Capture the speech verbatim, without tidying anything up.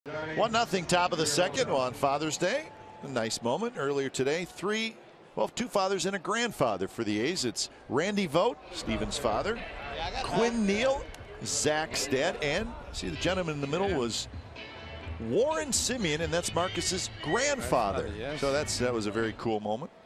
one nothing top of the second on Father's Day. A nice moment earlier today. Three, well, two fathers and a grandfather for the A's. It's Randy Vogt, Stephen's father, Quinn Neal, Zach's dad, and see the gentleman in the middle was Warren Semien, and that's Marcus's grandfather. grandfather yes. So that's that was a very cool moment.